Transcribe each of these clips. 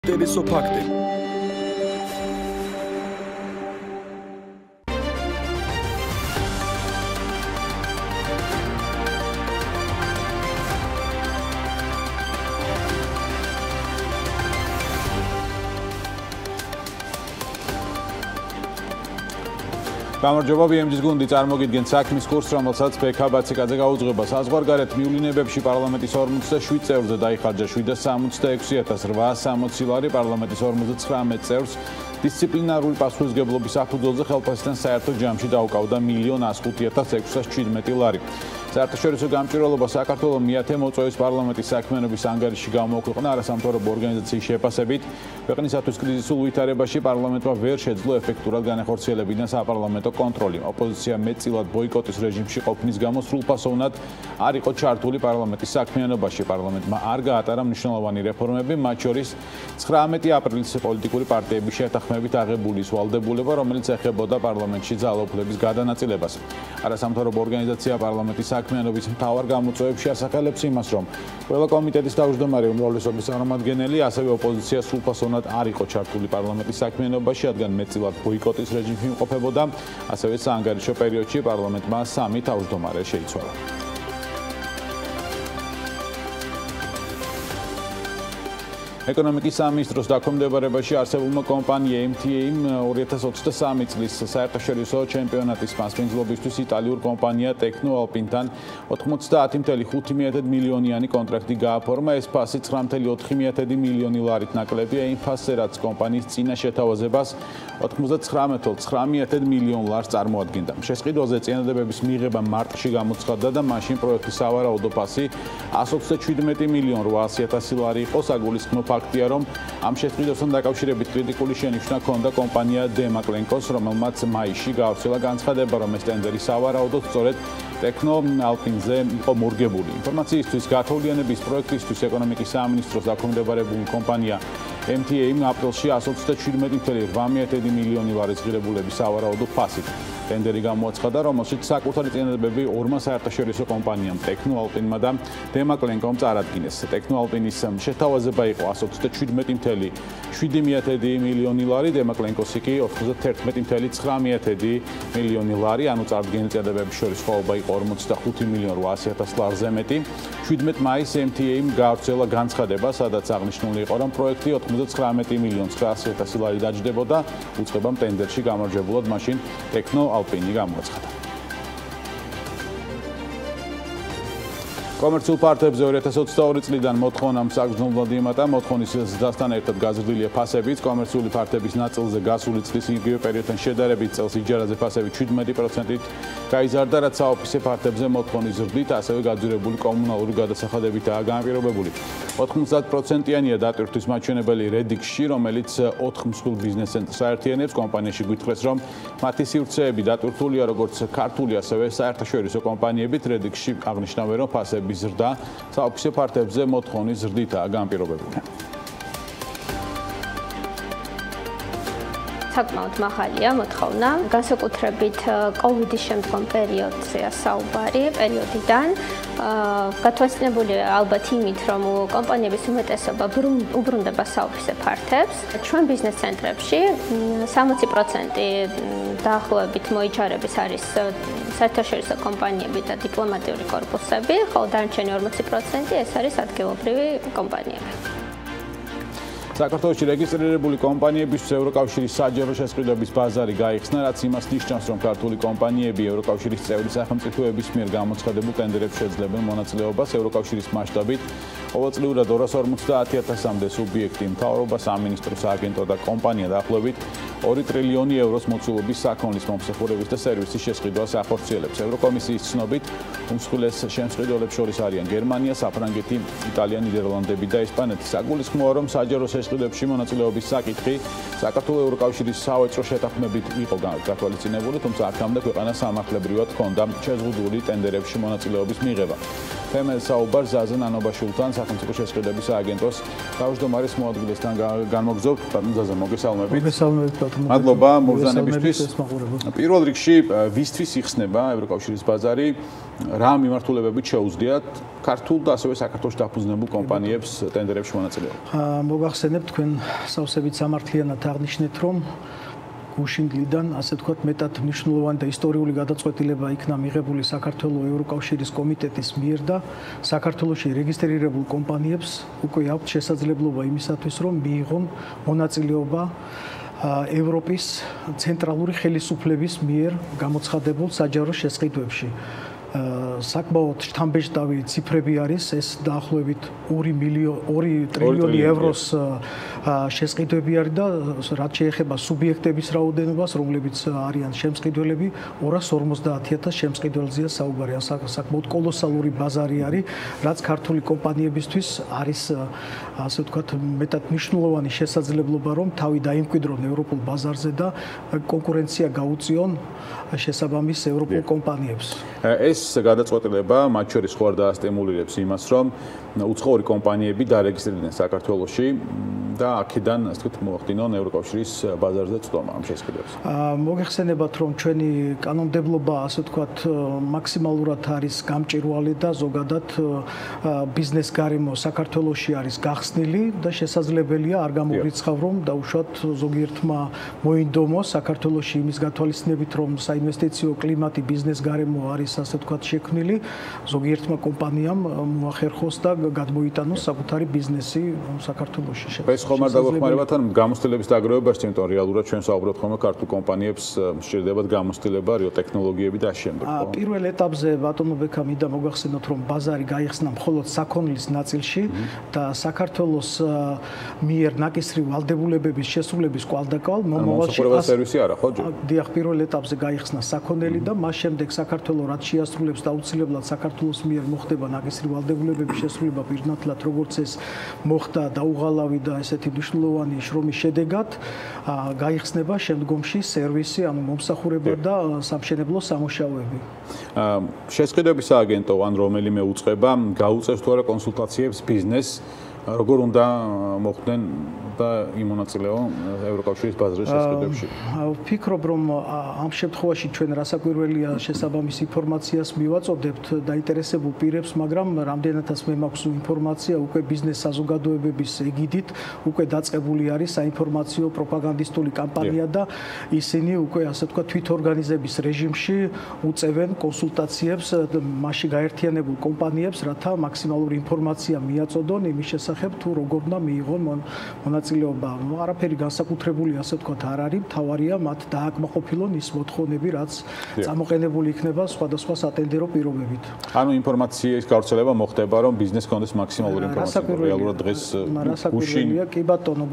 Telesopakte. გამარჯობა BMG-ის გუნდი წარმოგიდგენთ საქმის კურსს, რომელსაც ბექა ბაციკაძე გაუძღვება. საზღვარგარეთ მივლინებებში პარლამენტის 47 წევრზე დაიხარჯა 766,860 ლარი, პარლამენტის 59 წევრს დისციპლინარული პასუხისმგებლობის საფუძველზე ხელფასთან საერთო ჯამში დაუკავდა 1,05,617 ლარი. საერთაშორისო გამჭვირვალობა საქართველოს მეათე მოწვევის პარლამენტის საქმიანობის ანგარიში გამოაქვეყნა არასამთავრობო ორგანიზაციის შეფასებით. ქვეყნისათვის კრიზისულ ვითარებაში პარლამენტმა ვერ შეძლო ეფექტურად განახორციელებინა საპარლამენტო კონტროლი. ოპოზიცია მეტწილად ბოიკოტის რეჟიმში ყოფნის გამო სრულფასოვნად არ იყო ჩართული პარლამენტის საქმიანობაში. პარლამენტმა არ გაატარა მნიშვნელოვანი რეფორმები, მათ შორის 19 აპრილის პოლიტიკური პარტიების შეთანხმებით აღებული ვალდებულება, რომელიც ეხებოდა პარლამენტში ძალაუფლების გადანაწილებას. არასამთავრობო ორგანიზაცია პარლამენტის საქმიანობის მთავარ გამოწვევებში ასახელებს იმას, რომ ყველა კომიტეტის თავმჯდომარე უმრავლესობის წარმომადგენელი, ასევე ოპოზიცია სრულფასოვნად არ იყო ჩართული პარლამენტის საქმიანობაში, რადგან მეტწილად ბოიკოტის რეჟიმში იმყოფებოდა, ასევე საანგარიშო პერიოდში პარლამენტმა 3 თავმჯდომარე შეიცვალა. ეკონომიკის სამინისტროს დაქვემდებარებაში არსებულმა კომპანია MTA-მ 2023 წლის საერთაშორისო ჩემპიონატის მასპინძლობისთვის იტალიურ კომპანია Tecno Alpine-თან 90,5 მილიონიანი კონტრაქტი გააფორმა. ეს ფასი 9,4 მილიონი ლარით ნაკლებია იმ ფასზე, რაც კომპანიის წინა შეთავაზებას 99,9 მილიონ ლარს წარმოადგენდა. შესყიდვაზე წინადადებების მიღება მარტში გამოცხადდა და მაშინ პროექტის სავარაუდო ფასი 127 მილიონ 800,000 ლარი იყო. საგულისხმო ფაქტია, რომ ამ შესყიდვასთან დაკავშირებით კრიტიკული შენიშვნა ჰქონდა კომპანია Demaclenkos, რომელმაც მაისში გაავრცელა განცხადება, რომ ეს ტენდერი სავარაუდოდ სწორედ Tecno Alpine-ზე იყო მორგებული. ინფორმაციისთვის გათოვლიანების პროექტისთვის ეკონომიკის სამინისტროს დაქვემდებარებული კომპანია MTA-მ აპრილში 127,8 მილიონი ლარის ღირებულების სავარაუდო ფასით ტენდერი გამოაცხადა, რომელშიც საკუთარი წინადადებები ორმა საერთაშორისო კომპანიამ Tecno Alpine-მა და Demaclenkos წარადგინეს. Tecno Alpine-ის შეთავაზება იყო 127,7 მილიონი ლარი, Demaclenkos-ი კი 91,9 მილიონი ლარი, ანუ წარდგენილი წინადადებების შორის სხვაობა იყო 45 მილიონ 800,000 ლარზე მეტი. 17 მაისს MTA-მ გაავრცელა განცხადება, სადაც აღნიშნული იყო, რომ პროექტი 99 მილიონ 900,000 ლარი დაჯდებოდა, უწყებამ ტენდერში გამარჯვებულად მაშინ Tecno Alpine გამოაცხადა. კომერციულ პარტიებზე 2022 წლიდან მოთხოვნამ საგრძნობლად იმატა, მოთხოვნის ზრდასთან ერთად გაზრდილია ფასებიც. კომერციული პარტიების ნაწილზე გასული წლის იგივე პერიოდთან შედარებით წელს იჯარაზე ფასები 17%-ით გაიზარდა, რაც საოფისე პარტიებზე მოთხოვნის ზრდით, ასევე გაძვირებული კომუნალური გადასახადებითაა განპირობებული. 90%-იანია დატვირთვის მაჩვენებელი Redix-ში, რომელიც 4 მსხვილ ბიზნეს ცენტრს აერთიანებს. კომპანიაში გვითხრეს, რომ მათი სივრცეები დატვირთულია როგორც ქართული, ასევე საერთაშორისო კომპანიებით. Redix-ში აღნიშნავენ, რომ ფასები ზრდა საოფისე პარტიებზე მოთხოვნის ზრდითაა განპირობებული. საკმაოდ მაღალია მოთხოვნა, განსაკუთრებით COVID-ის შემდგომ პერიოდზეა საუბარი, პერიოდიდან გათვალისწინებული ალბათ იმით, რომ კომპანიების უმეტესობა უბრუნდება საოფისე პარტიებს. ჩვენ ბიზნეს ცენტრებში 60% დაახლოებით მოიჯარების არის საერთაშორისო კომპანიები და დიპლომატიური კორპუსები, ხოლო დანარჩენი 40% ეს არის ადგილობრივი კომპანიები. საქართველოში რეგისტრირებული კომპანიებისთვის ევროკავშირის საჯარო შესყიდვების ბაზარი გაიხსნა, რაც იმას ნიშნავს, რომ ქართული კომპანიები ევროკავშირის წევრი სახელმწიფოების მიერ გამოცხადებულ ტენდერებში შეძლებენ მონაწილეობას. ევროკავშირის მასშტაბით ყოველწლიურად 250,000-მდე სუბიექტი, მთავრობა, სამინისტრო, სააგენტო და კომპანია დაახლოებით 2 ტრილიონი ევროს მოცულობის საქონლის მომსახურების და სერვისის შესყიდვას ახორციელებს. ევროკომისიის ცნობით, უმსხვილეს შემსყიდველებს შორის არიან გერმანია, საფრანგეთი, იტალია, ნიდერლანდები და ესპანეთი. საგულისხმოა, რომ საჯარო შესყიდვებში მონაწილეობის საკითხი საქართველოს ევროკავშირის სავაჭრო შეთანხმებით იყო გათვალისწინებული, თუმცა აქამდე ქვეყანას სამართლებრივად ჰქონდა შეზღუდული ტენდერებში მონაწილეობის მიღება. თემაზე საუბარს ზაზა ნანობაშვილთან, სახელმწიფო შესყიდვების სააგენტოს თავმჯდომარის მოადგილესთან განმოგზავნებთ. ბატონო ზაზა, მოგესალმებით. მოგესალმებით ბატონო. მადლობა მოგზავნებისთვის. პირველ რიგში ვისთვის იხსნება ევროკავშირის ბაზარი, რა მიმართულებებით შეუძლიათ ქართულ და ასევე საქართველოს დაფუძნებულ კომპანიებს ტენდერებში მონაწილეობა? მოგახსენებთ თქვენ სავსებით სამართლიანად აღნიშნეთ, რომ გუშინგლიდან, ასე ვთქვათ, მეტად მნიშვნელოვანი და ისტორიული გადაწყვეტილება იქნა მიღებული საქართველოს ევროკავშირის კომიტეტის მიერ და საქართველოში რეგისტრირებულ კომპანიებს უკვე აქვთ შესაძლებლობა იმისათვის, რომ მიიღონ მონაწილეობა ევროპის ცენტრალური ხელისუფლების მიერ გამოცხადებულ საჯარო შესყიდვებში. საკმაოდ შთამბეჭდავი ციფრები არის, ეს დაახლოებით 2 ტრილიონი ევროს შესყიდვები არის და რაც შეეხება სუბიექტების რაოდენობას, რომლებიც არიან შემსყიდველები, 250,000 შემსყიდველზეა საუბარი. საკმაოდ კოლოსალური ბაზარი არის, რაც ქართული კომპანიებისთვის არის, ასე ვთქვათ, მეტად მნიშვნელოვანი შესაძლებლობა, რომ თავი დაიმკვიდრონ ევროპულ ბაზარზე და კონკურენცია გაუწიონ შესაბამის ევროპულ კომპანიებს. ეს გადაწყვეტილება მათ შორის ხო არ დაასტიმულირებს იმას, რომ უცხოური კომპანიები დარეგისტრირდნენ საქართველოში და აქედან, ასე ვთქვათ, მოახდინონ ევროკავშირის ბაზარზე წვდომა ამ შესყიდვებს. მოგეხსენებათ, რომ ჩვენი კანონმდებლობა, ასე ვთქვათ, მაქსიმალურად არის გამჭვირვალე და ზოგადად ბიზნეს გარემო საქართველოში არის გახსნილი და შესაძლებელია არ გამოგრიცხავ, რომ დაუშვათ ზოგიერთმა მოინდომოს საქართველოში იმის გათვალისწინებით, რომ საინვესტიციო კლიმატი ბიზნეს გარემო არის, ასე ვთქვათ, შექმნილი, ზოგიერთმა კომპანიამ მოახერხოს და გადმოიტანოს საკუთარი ბიზნესი საქართველოში. ეს ხომ არ დაგვეხმარებათ ან გამოცდილების დაგროვებაში, იმიტომ რეალურად ჩვენ საუბრობთ ხოლმე ქართულ კომპანიებს სჭირდებათ გამოცდილება, რიო ტექნოლოგიები და ამავდროულად. პირველ ეტაპზე ბატონო ბექა მინდა მოგახსენოთ, რომ ბაზარი გაიხსნა მხოლოდ საქონლის ნაწილში და საქართველოს მიერ ნაკისრი ვალდებულებების შესრულების კვალდაკვალ მომავალში სერვისი არა ხო? დიახ, პირველ ეტაპზე გაიხსნა საქონელი და მას შემდეგ საქართველოს რაც შეასრულებს და აუცილებლად საქართველოს მიერ მოხდება ნაკისრი ვალდებულებების შესრულება პირნათლად, როგორც ეს მოხდა დაუღალავი და ესეთი მნიშვნელოვანი შრომის შედეგად გაიხსნება შემდგომში სერვისი, ანუ მომსახურება და სამშენებლო სამუშაოები. შესყიდვების სააგენტო ან რომელიმე უწყება გაუწევს თუ არა კონსულტაციებს ბიზნესს, როგორ უნდა მოხდნენ და იმონაწილეონ ევროკავშირის ბაზრის შესყიდვებში? ვფიქრობ, რომ ამ შემთხვევაში ჩვენ რასაკვირველია შესაბამის ინფორმაციას მივაწოდებთ დაინტერესებულ პირებს, მაგრამ რამდენადაც მე მაქვს ინფორმაცია, უკვე ბიზნეს საზოგადოებების ეგიდით უკვე დაწყებული არის საინფორმაციო პროპაგანდისტული კამპანია და ისინი უკვე, ასე ვთქვათ, თვითორგანიზების რეჟიმში უწევენ კონსულტაციებს მასში გაერთიანებულ კომპანიებს, რათა მაქსიმალური ინფორმაცია მიაწოდონ იმის შესახებ, თუ როგორ უნდა მიიღონ მონაწილეობა. არაფერი განსაკუთრებული, ასე ვთქვათ, არ არის, მთავარია მათ დააკმაყოფილონ ის მოთხოვნები, რაც წამოყენებული იქნება სხვადასხვა სატენდერო პირობებით. ანუ ინფორმაციის გავრცელება მოხდება, რომ ბიზნეს კონდეს მაქსიმალური ინფორმაცია. რეალურად დღეს გუშინია, კი ბატონო,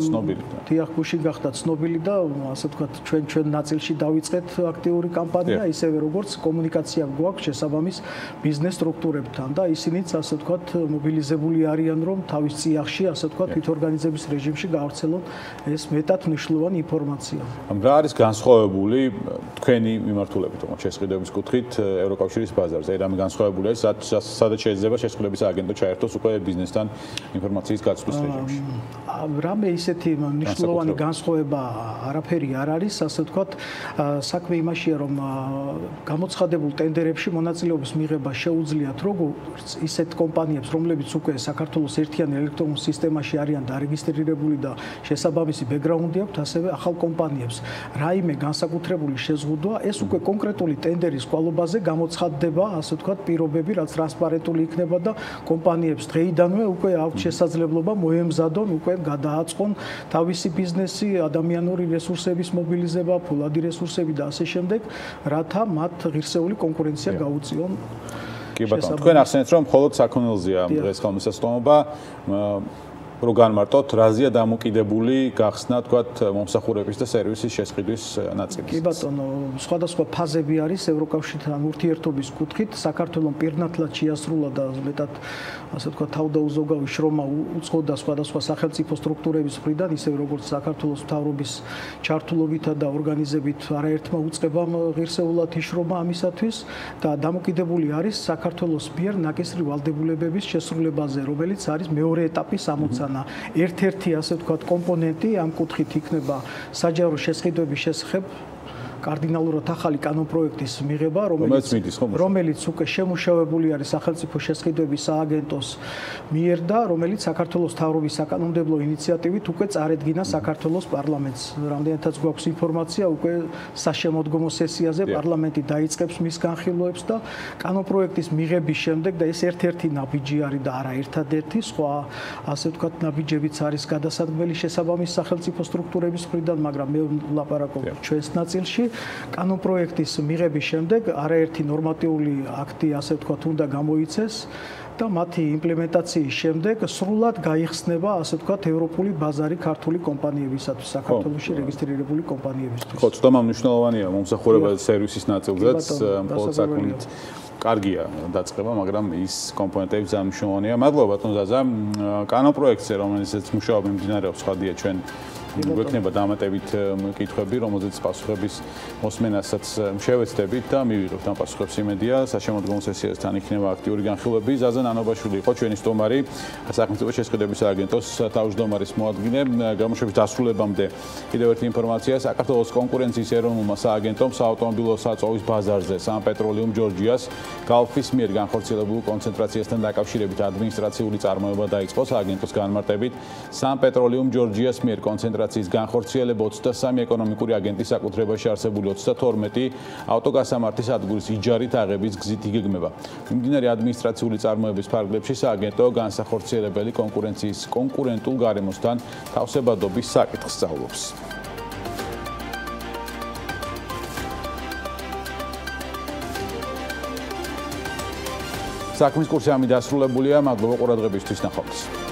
გუშინ გახდა ცნობილი და ასე ვთქვათ, ჩვენ ნაწილში დავიწყეთ აქტიური კამპანია, ისევე როგორც კომუნიკაცია გვაქვს შესაბამის ბიზნეს სტრუქტურებთან და ისინიც, ასე ვთქვათ, მობილიზებული არიან, რომ თავის წიაღში, ასე ვთქვათ, თვითორგანიზების რეჟიმში გავრცელონ ეს მეტად მნიშვნელოვანი ინფორმაცია. რა არის განსხვავებული თქვენი მიმართულებით, თუმცა შესყიდვების კუთხით ევროკავშირის ბაზარზე? რამე განსხვავებულია, სადაც შეიძლება შესყიდვების სააგენტო ჩაერთოს უკვე ბიზნესთან ინფორმაციის გაცვლის რეჟიმში? რამე ისეთი მნიშვნელოვანი განსხვავება არაფერი არ არის, ასე ვთქვათ, საქმე იმაშია, რომ გამოცხადებულ ტენდერებში მონაწილეობის მიღება შეუძლიათ როგორც ისეთ კომპანიებს, რომლებიც უკვე საქართველოს ერთიან ელექტრონულ სისტემაში არიან დარეგისტრირებული და შესაბამისი ბექგრაუნდი აქვთ, ასევე ახალ კომპანიებს. რაიმე განსაკუთრებული შეზღუდვა, ეს უკვე კონკრეტული ტენდერის კვალობაზე გამოცხადდება, ასე ვთქვათ, პირობები, რაც ტრანსპარენტული იქნება და კომპანიებს დღეიდანვე უკვე აქვთ შესაძლებლობა მოემზადონ, უკვე გადააწყონ თავისი ბიზნესი, ადამიანური რესურსების მობილიზება, ფულადი რესურსები და ასე შემდეგ, რათა მათ ღირსეული კონკურენცია გაუწიონ. კი ბატონო, თქვენ ახსენეთ, რომ მხოლოდ საქონელზეა დღეს ხელმისაწვდომობა. რო განმარტოთ, რაზეა დამოკიდებული გახსნა თქვათ მომსახურების და სერვისის შესყიდვის ნაწილი. კი ბატონო, სხვადასხვა ფაზები არის ევროკავშირთან ურთიერთობის კუთხით. საქართველოს პირნათლად შეასრულა და მეტად ასე ვთქვათ თავდაუზოგავი შრომა უწყობდა სხვადასხვა სახელმწიფო სტრუქტურების მხრიდან, ისე როგორც საქართველოს მთავრობის ჩართულობითა და ორგანიზებით არაერთმა უწყებამ ღირსეულად იშრომა ამისათვის და დამოკიდებული არის საქართველოს მიერ ნაკისრი ვალდებულებების შესრულებაზე, რომელიც არის მეორე ეტაპის ამოცანა. ერთ-ერთი ასე ვთქვათ კომპონენტი ამ კუთხით იქნება საჯარო შესყიდვების შესახებ კარდინალურად ახალი კანონპროექტის მიღება, რომელიც უკვე შემუშავებული არის სახელმწიფო შესყიდვების სააგენტოს მიერ და რომელიც საქართველოს მთავრობის საკანონმდებლო ინიციატივით უკვე წარედგინა საქართველოს პარლამენტს. რამდენადაც გვაქვს ინფორმაცია, უკვე საშემოდგომო სესიაზე პარლამენტი დაიწყებს მის განხილვებს და კანონპროექტის მიღების შემდეგ და ეს ერთ-ერთი ნაბიჯი არის და არა ერთადერთი, სხვა ასე ვთქვათ ნაბიჯებიც არის გადასადგმელი შესაბამის სახელმწიფო სტრუქტურების მხრიდან, მაგრამ მე ვლაპარაკობ ჩვენს ნაწილში. კანონპროექტის მიღების შემდეგ არაერთი ნორმატიული აქტი ასე ვთქვათ უნდა გამოიცეს და მათი იმპლემენტაციის შემდეგ სრულად გაიხსნება ასე ვთქვათ ევროპული ბაზარი ქართული კომპანიებისათვის, საქართველოში რეგისტრირებული კომპანიებისთვის. ხო, ცუდად მნიშვნელოვანია მომსახურება სერვისის ნაწილზეც, მხოლოდ საკუთრებით კარგია დაწყება, მაგრამ ის კომპონენტები ძალიან მნიშვნელოვანია. მადლობა ბატონ ზაზა. კანონპროექტზე, რომელზეც მუშაობ მიმდინარეობს, ხადია ჩვენ გვექნება დამატებით კითხვები, რომელზეც პასუხების მოსმენასაც შევეცდებით და მივიღებთ ამ პასუხებს იმედია. საშემოდგომო სესიასთან იქნება აქტიური განხილვები. ზაზა ნანობაშვილი იყო ჩვენი სტუმარი, სახელმწიფო შესყიდვების სააგენტოს თავმჯდომარის მოადგილე. გამოშვების დასრულებამდე კიდევ ერთი ინფორმაცია: საქართველოს კონკურენციის ეროვნულმა სააგენტომ საავტომობილო საწვავის ბაზარზე სან-პეტროლიუმ ჯორჯიას გალფის მიერ განხორციელებულ კონცენტრაციასთან დაკავშირებით ადმინისტრაციული წარმოება დაიწყო. სააგენტოს განმარტებით, სან-პეტროლიუმ ჯორჯიას მიერ კონცენტრაციის განხორციელება 23 ეკონომიკური აგენტის საკუთრებაში არსებული 32 ავტოგასამართის ადგილის იჯარით აღების გზით იგეგმება. მიმდინარე ადმინისტრაციული წარმოების ფარგლებში სააგენტო განსახორციელებელი კონკურენციის კონკურენტულ გარემოსთან თავსებადობის საკითხს სწავლობს. საქმის კურსი ამით დასრულებულია. მადლობა ყურადღებისთვის, ნახვამდის.